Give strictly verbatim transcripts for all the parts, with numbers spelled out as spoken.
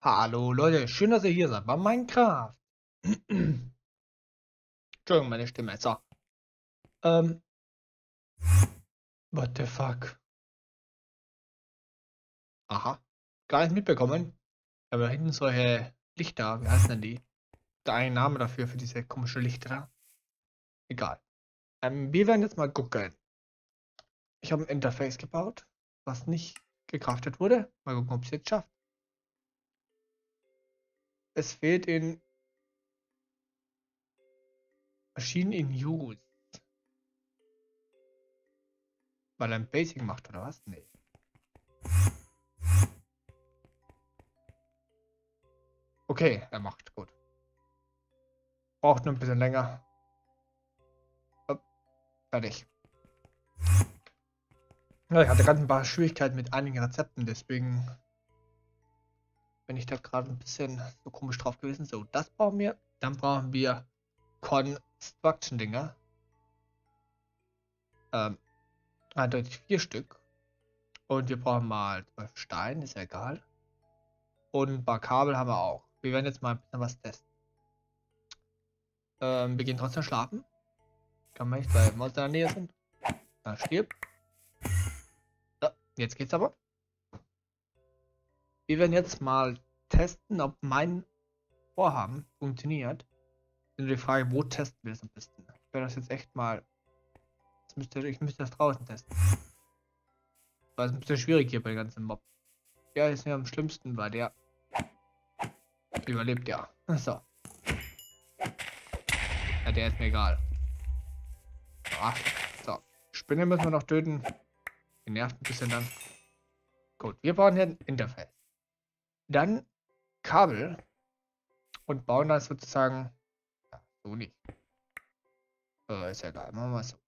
Hallo Leute, schön, dass ihr hier seid bei Minecraft. Entschuldigung, meine Stimme. So. Ähm, what the fuck? Aha. Gar nicht mitbekommen. Aber da hinten solche Lichter, wie heißen denn die? Der eine Name dafür, für diese komische Lichter da. Egal. Ähm, wir werden jetzt mal gucken. Ich habe ein Interface gebaut, was nicht gecraftet wurde. Mal gucken, ob es jetzt schafft. Es fehlt in Machine in Use. Weil er ein Basic macht, oder was? Nee. Okay, er macht. Gut. Braucht nur ein bisschen länger. Hopp, fertig. Ja, ich hatte gerade ein paar Schwierigkeiten mit einigen Rezepten, deswegen bin ich da gerade ein bisschen so komisch drauf gewesen. So, das brauchen wir. Dann brauchen wir Construction-Dinger. Ähm, eindeutig vier Stück. Und wir brauchen mal zwölf Stein, ist ja egal. Und ein paar Kabel haben wir auch. Wir werden jetzt mal ein bisschen was testen. Ähm, wir gehen trotzdem schlafen. Kann man nicht, weil Monster in der Nähe sind. Da stirbt. So, jetzt geht's aber. Wir werden jetzt mal testen, ob mein Vorhaben funktioniert. Ist die Frage, wo testen wir das am besten? Ich werde das jetzt echt mal. Das müsste, ich müsste das draußen testen. Weil es ein bisschen schwierig hier bei den ganzen Mob. Der ist mir am schlimmsten, weil der überlebt ja. So. Ja, der ist mir egal. Ach, so. Spinne müssen wir noch töten. Die nervt ein bisschen dann. Gut, wir bauen hier ein Interface. Dann Kabel. Und bauen das sozusagen. Ja, so nicht. Äh, ist ja egal. Machen wir es so.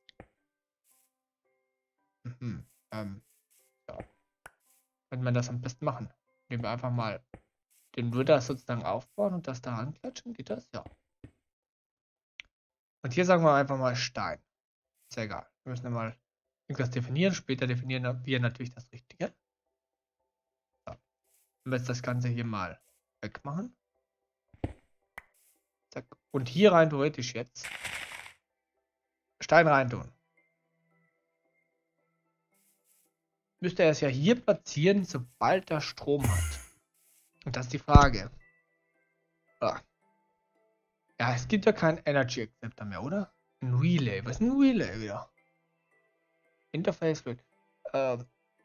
Mhm. Ähm, ja. Wenn wir das am besten machen. Nehmen wir einfach mal den Wither sozusagen aufbauen und das da anklatschen. Geht das? Ja. Und hier sagen wir einfach mal Stein. Ist ja egal. Wir müssen ja mal irgendwas definieren. Später definieren wir natürlich das Richtige. So. Und jetzt das Ganze hier mal wegmachen. Zack. Und hier rein theoretisch jetzt Stein rein tun. Müsste er es ja hier platzieren, sobald er Strom hat. Und das ist die Frage. Ah. Ja, es gibt ja keinen Energy Acceptor mehr, oder? Ein Relay. Was ist ein Relay wieder? Interface wird. Ähm,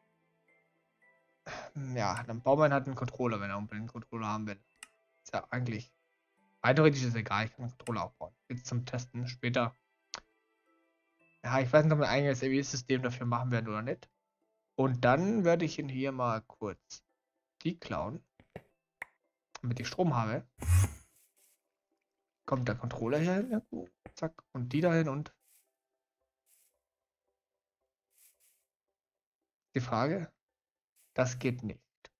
ja, dann bauen wir halt einen Controller, wenn er unbedingt einen Controller haben will. Ist ja eigentlich. Rein theoretisch ist es egal, ich kann einen Controller aufbauen. Jetzt zum Testen. Später. Ja, ich weiß nicht, ob wir ein eigenes A W-System dafür machen werden oder nicht. Und dann werde ich ihn hier mal kurz die klauen. Damit ich Strom habe. Kommt der Controller hier hin. Zack. Und die dahin und. Die Frage. Das geht nicht.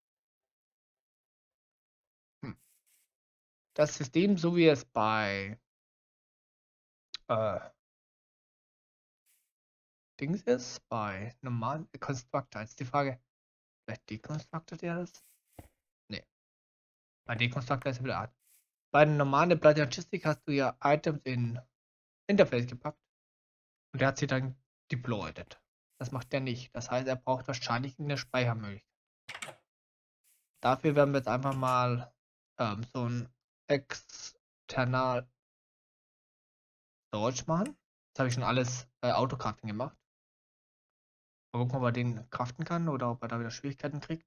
Hm. Das System, so wie es bei äh, Dings ist, bei normalen Constructor, ist die Frage, vielleicht dekonstructet er das? Nee. Bei Deconstructor ist er wieder Art. Bei den normalen Platinistik hast du ja Items in Interface gepackt und der hat sie dann deployed. Das macht der nicht. Das heißt, er braucht wahrscheinlich eine Speichermöglichkeit. Dafür werden wir jetzt einfach mal ähm, so ein external Storage machen. Das habe ich schon alles äh, Autocrafting gemacht. Mal gucken, ob er den craften kann oder ob er da wieder Schwierigkeiten kriegt.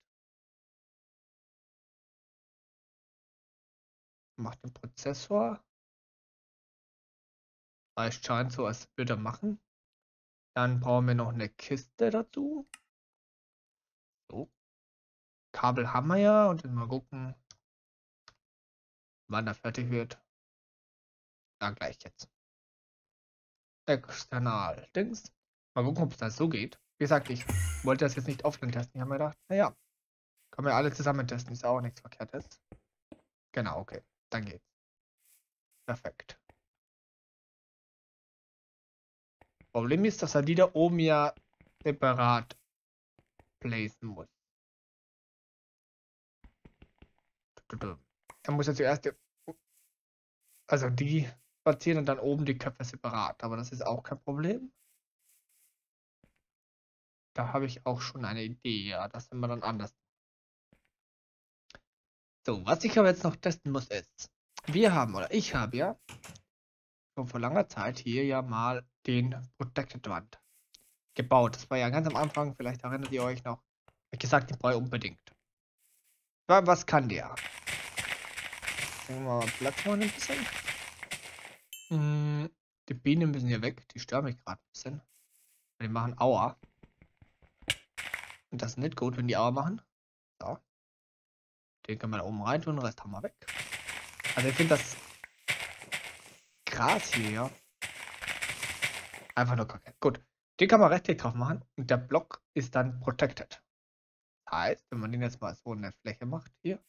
Macht den Prozessor. Es scheint so, als würde er machen. Dann brauchen wir noch eine Kiste dazu. So. Kabel haben wir ja und mal gucken, wann er fertig wird. Ja, gleich jetzt. External. Dings. Mal gucken, ob es das so geht. Wie gesagt, ich wollte das jetzt nicht offline testen. Ich habe mir gedacht, naja, können wir alle zusammen testen. Ist ja auch nichts Verkehrtes. Genau, okay. Dann geht's. Perfekt. Problem ist, dass er die da oben ja separat placen muss. Er muss jetzt zuerst, also die platzieren und dann oben die Köpfe separat. Aber das ist auch kein Problem. Da habe ich auch schon eine Idee. Ja, das sind wir dann anders. So, was ich aber jetzt noch testen muss ist, wir haben, oder ich habe ja schon vor langer Zeit hier ja mal den Protected Wand gebaut. Das war ja ganz am Anfang, vielleicht erinnert ihr euch noch. Ich gesagt, den brauche ich unbedingt. Was kann der? Nehmen wir mal Platz machen ein bisschen. Hm, die Bienen müssen hier weg, die stören mich gerade ein bisschen. Die machen Aua. Und das ist nicht gut, wenn die Aua machen. So. Den können wir da oben rein tun, den Rest haben wir weg. Also ich finde das Gras hier, ja. Einfach nur kacke. Gut. Den kann man Rechtsklick drauf machen und der Block ist dann protected. Das heißt, wenn man den jetzt mal so in der Fläche macht, hier,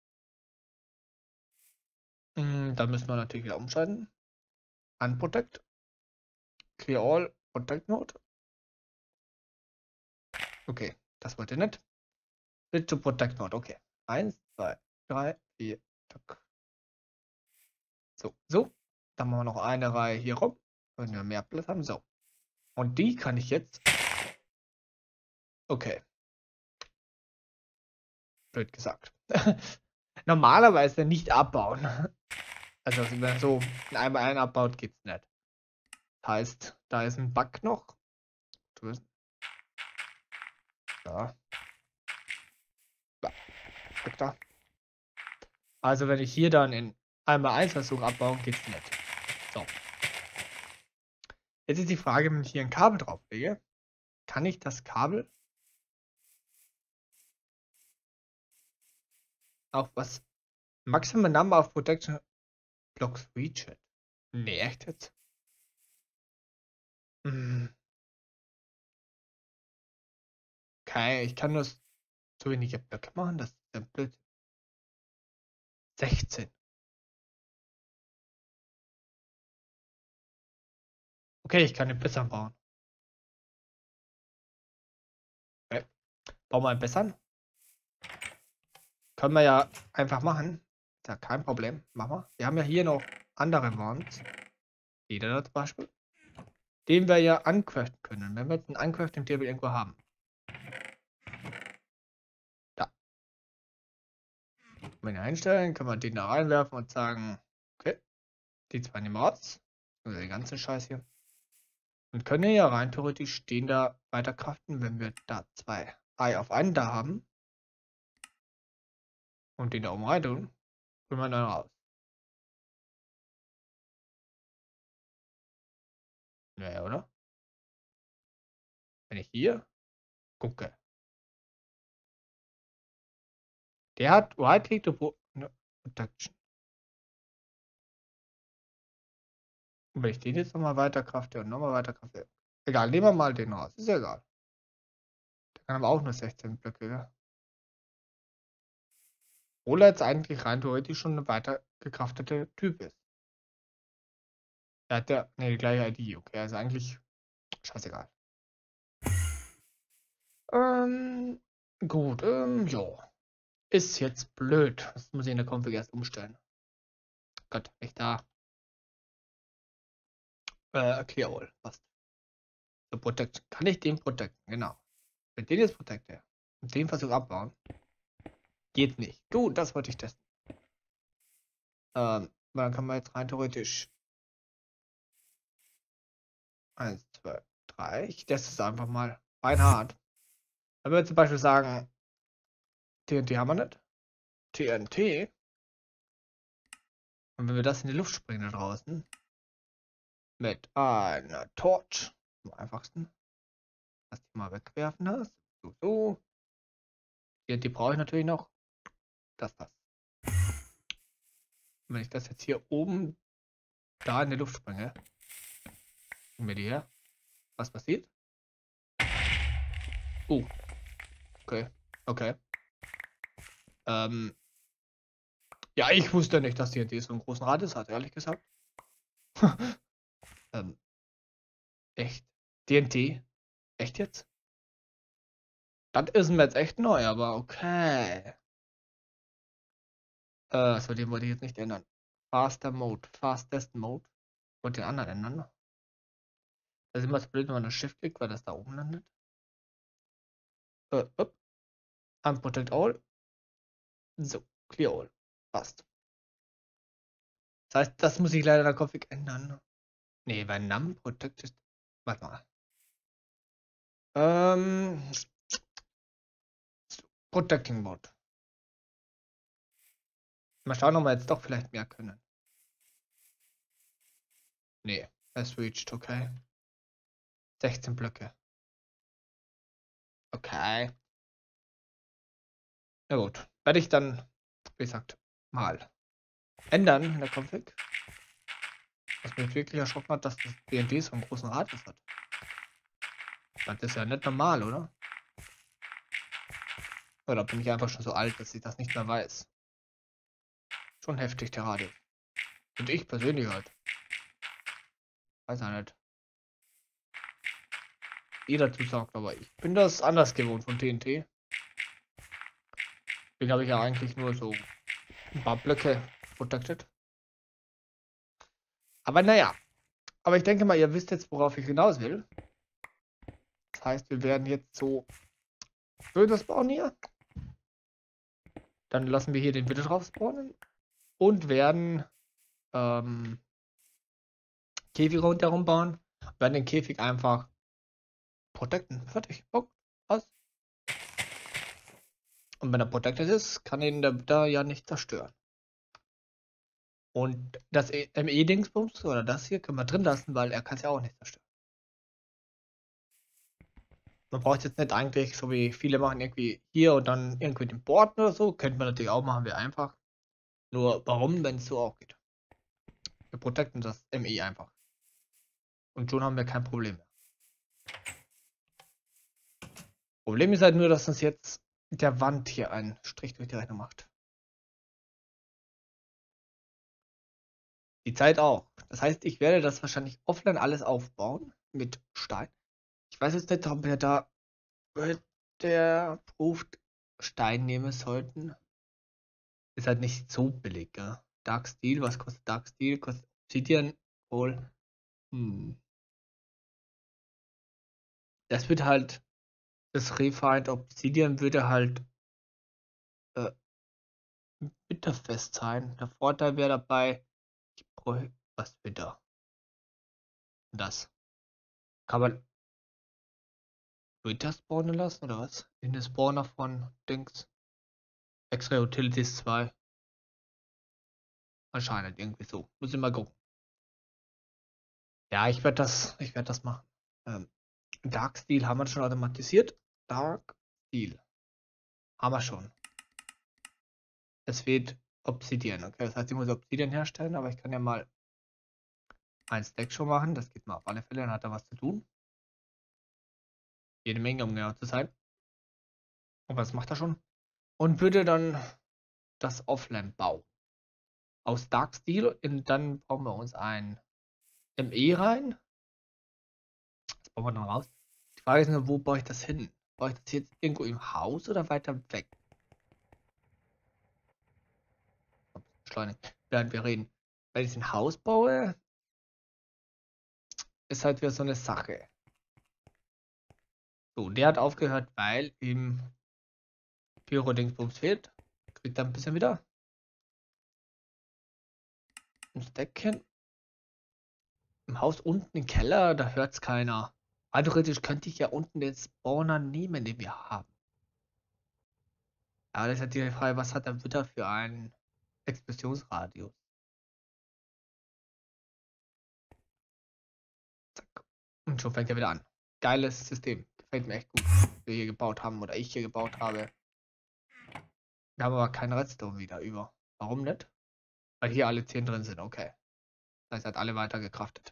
dann müssen wir natürlich wieder umschalten. Unprotect. Clear all. Protect Mode. Okay, das wollte nicht. Switch to Protect Mode. Okay. Eins, zwei, drei, vier. So, so. Dann machen wir noch eine Reihe hier rum. Wenn wir mehr Platz haben. So. Und die kann ich jetzt. Okay. Blöd gesagt. Normalerweise nicht abbauen. Also, wenn man so in einmal einen abbaut, geht's nicht. Heißt, da ist ein Bug noch. Ja. Da. Also, wenn ich hier dann in einmal eins Versuch abbauen, geht's nicht. So. Jetzt ist die Frage, wenn ich hier ein Kabel drauf lege, kann ich das Kabel auf was? Maximum Number of Protection Blocks reach it. Nee, echt jetzt? Hm. Okay, ich kann nur so wenige Blöcke machen, das ist ja blöd. sechzehn. Okay, ich kann den besser bauen. Okay. Bauen wir einen besseren. Können wir ja einfach machen. Ist ja kein Problem. Machen wir. Wir haben ja hier noch andere Wands. Jeder da zum Beispiel. Den wir ja uncraften können. Wenn wir jetzt einen Uncrafting Table irgendwo haben. Da. Wenn wir einstellen, können wir den da reinwerfen und sagen, okay, die zwei nehmen wir raus. Also den ganzen Scheiß hier. Und können ja rein theoretisch den da weiter craften, wenn wir da zwei Ei auf einen da haben. Und den da oben rein tun, können wir dann raus. Naja, oder? Wenn ich hier gucke. Der hat Right-Click to Protection. Und wenn ich den jetzt nochmal weiter crafte und nochmal weiter crafte. Egal, nehmen wir mal den raus. Ist ja egal. Der kann aber auch nur sechzehn Blöcke, ja. Obwohl er jetzt eigentlich rein theoretisch schon eine weiter gecraftete Typ ist. Er hat ja, ne, die gleiche I D, okay, also eigentlich scheißegal. Ähm, gut, ähm, jo. Ist jetzt blöd. Das muss ich in der Config erst umstellen. Gott, echt da. Äh, Clear All, passt. So, Protect. Kann ich den protecten? Genau. Wenn den jetzt protecte und den Versuch abbauen, geht nicht. Gut, das wollte ich testen. Ähm, dann kann man jetzt rein theoretisch eins, zwei, drei. Ich teste es einfach mal. Beinhart. Wenn wir zum Beispiel sagen, T N T haben wir nicht. T N T. Und wenn wir das in die Luft springen da draußen, mit einer Torch, am einfachsten, dass die mal wegwerfen hast. So, so. T N T brauche ich natürlich noch. Das passt. Und wenn ich das jetzt hier oben da in die Luft springe, nehmen wir die her. Was passiert? Oh. Okay. Okay. Ähm. Ja, ich wusste nicht, dass T N T so einen großen Radius hat, ehrlich gesagt. ähm. Echt? T N T? Echt jetzt? Das ist mir jetzt echt neu, aber okay. Äh, also den wollte ich jetzt nicht ändern. Faster Mode, Fastest Mode. Ich wollte den anderen ändern. Das ist immer das blöd, wenn man das Shift klickt, weil das da oben landet. Äh, up. Unprotect all. So, clear all. Passt. Das heißt, das muss ich leider in der Config ändern. Nee, weil Num Protected. Warte mal. Ähm. Protecting Mode. Mal schauen, ob wir jetzt doch vielleicht mehr können. Nee, es reached, okay. sechzehn Blöcke. Okay. Na gut. Werde ich dann, wie gesagt, mal ändern in der Config. Was mich wirklich erschrocken hat, dass das D und D so einen großen Radius hat. Das ist ja nicht normal, oder? Oder bin ich einfach schon so alt, dass ich das nicht mehr weiß? Schon heftig, der Radius. Und ich persönlich halt. Weiß ja nicht. Jeder zusagt, aber ich bin das anders gewohnt von T N T. Deswegen habe ich ja eigentlich nur so ein paar Blöcke protected. Aber naja. Aber ich denke mal, ihr wisst jetzt, worauf ich hinaus will. Das heißt, wir werden jetzt so Böses bauen hier. Dann lassen wir hier den wieder drauf spawnen. Und werden ähm, Käfig rundherum bauen. Werden den Käfig einfach protecten. Fertig. Punkt. Aus. Und wenn er protected ist, kann ihn der da ja nicht zerstören. Und das M E-Dingsbums oder das hier können wir drin lassen, weil er kann es ja auch nicht zerstören. Man braucht jetzt nicht eigentlich, so wie viele machen, irgendwie hier und dann irgendwie den Board oder so. Könnte man natürlich auch machen, wäre einfach. Nur warum, wenn es so auch geht? Wir protecten das M E einfach. Und schon haben wir kein Problem mehr. Problem ist halt nur, dass uns jetzt der Wand hier einen Strich durch die Rechnung macht. Die Zeit auch. Das heißt, ich werde das wahrscheinlich offline alles aufbauen mit Stein. Ich weiß jetzt nicht, ob wir da der Approved Stein nehmen sollten. Ist halt nicht so billig, gell? Dark Steel, was kostet Dark Steel? Kostet Obsidian wohl. Hm. Das wird halt, das Refined Obsidian würde halt äh, bitterfest sein. Der Vorteil wäre dabei, ich bräuchte was bitter. Das. Kann man bitter spawnen lassen oder was? In den Spawner von Dings. Extra Utilities zwei. Anscheinend irgendwie so. Muss ich mal gucken. Ja, ich werde das, ich werde das machen. Ähm, Dark Steel haben wir schon automatisiert. Dark Steel. Haben wir schon. Es fehlt Obsidian. Okay, das heißt, ich muss Obsidian herstellen, aber ich kann ja mal ein Stack schon machen. Das geht mal auf alle Fälle, dann hat er was zu tun. Jede Menge, um genau zu sein. Und was macht er schon? Und würde dann das offline bauen. Aus Dark Steel. Und dann bauen wir uns ein M E rein. Das bauen wir dann raus. Die Frage ist nur, wo baue ich das hin? Baue ich das jetzt irgendwo im Haus oder weiter weg? Beschleunigen, während wir reden. Wenn ich ein Haus baue, ist halt wieder so eine Sache. So, der hat aufgehört, weil ihm Pyro-Dingsbums fehlt. Kriegt er ein bisschen wieder. Ein Stackchen. Im Haus unten im Keller, da hört es keiner. Also theoretisch könnte ich ja unten den Spawner nehmen, den wir haben. Aber das ist halt die Frage, was hat der Witter für einen Explosionsradius? Zack. Und schon fängt er wieder an. Geiles System. Gefällt mir echt gut, was wir hier gebaut haben oder ich hier gebaut habe. Wir haben aber keinen Redstone wieder über. Warum nicht? Weil hier alle zehn drin sind, okay. Das heißt, hat alle weiter gecraftet.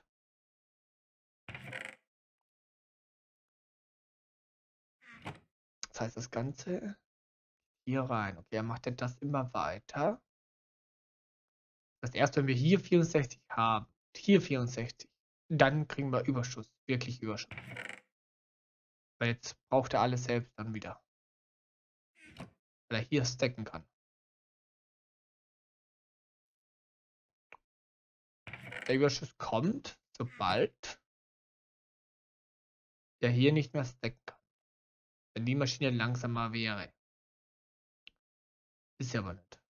Das heißt, das Ganze hier rein. Okay, er macht denn das immer weiter. Das erste, wenn wir hier vierundsechzig haben, hier vierundsechzig, dann kriegen wir Überschuss. Wirklich Überschuss. Weil jetzt braucht er alles selbst dann wieder. Weil er hier stacken kann. Der Überschuss kommt, sobald der hier nicht mehr stacken kann. Wenn die Maschine langsamer wäre. Ist ja aber nicht.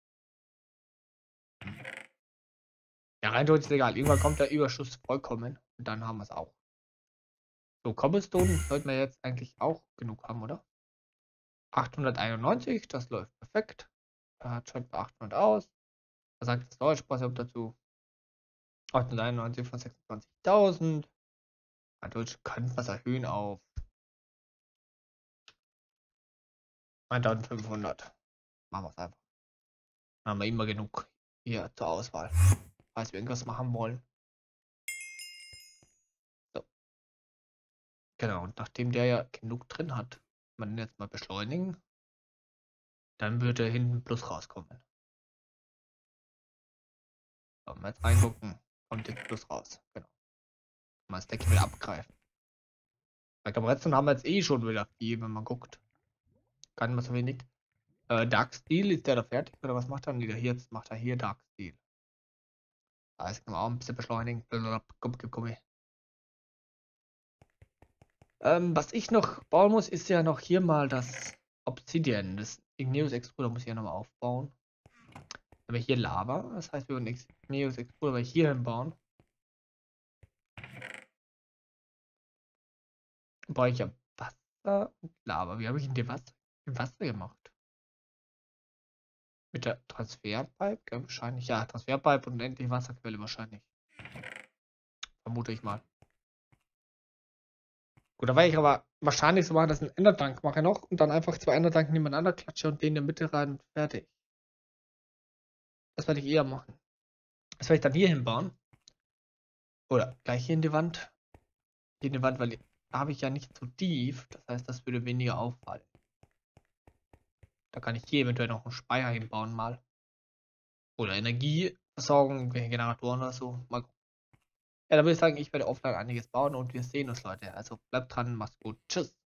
Ja, rein theoretisch ist egal. Irgendwann kommt der Überschuss vollkommen und dann haben wir es auch. So, Cobblestone sollten wir jetzt eigentlich auch genug haben, oder? achthunderteinundneunzig, das läuft perfekt. Da hat schon achthundert aus. Was sagt das Storage-Passwort dazu? achthunderteinundneunzig von sechsundzwanzigtausend. Dadurch können wir es erhöhen auf eintausendfünfhundert. Machen wir es einfach. Dann haben wir immer genug hier zur Auswahl, falls wir irgendwas machen wollen. So. Genau, und nachdem der ja genug drin hat, wenn wir den jetzt mal beschleunigen, dann würde hinten Plus rauskommen. So, wenn wir jetzt reingucken, kommt jetzt Plus raus. Genau. Mal das Deck wieder abgreifen. Bei Redstone haben wir jetzt eh schon wieder viel, wenn man guckt. Kann man so wenig. Äh, Dark Steel, ist der da fertig? Oder was macht er denn wieder hier? Jetzt macht er hier Dark Steel. Da ist auch ein bisschen beschleunigen. Komm, komm, komm. Ähm, was ich noch bauen muss, ist ja noch hier mal das Obsidian. Das Igneous Extruder muss ich ja nochmal aufbauen. Dann haben wir hier Lava. Das heißt, wir würden Igneous Extruder hier hinbauen. Dann brauche ich ja Wasser und Lava. Wie habe ich denn die Wasser, im Wasser gemacht? Mit der Transferpipe? Ja, wahrscheinlich. Ja, Transferpipe und endlich Wasserquelle wahrscheinlich. Vermute ich mal. Gut, da werde ich aber wahrscheinlich so machen, dass ich einen Endertank mache noch und dann einfach zwei Endertanken nebeneinander klatsche und den in der Mitte rein und fertig. Das werde ich eher machen. Das werde ich dann hier hinbauen. Oder gleich hier in die Wand. Hier in die Wand, weil da habe ich ja nicht so tief. Das heißt, das würde weniger auffallen. Da kann ich hier eventuell noch einen Speicher hinbauen mal. Oder Energieversorgung, irgendwelche Generatoren oder so. Mal gucken. Ja, da würde ich sagen, ich werde offline einiges bauen und wir sehen uns, Leute. Also bleibt dran, macht's gut. Tschüss.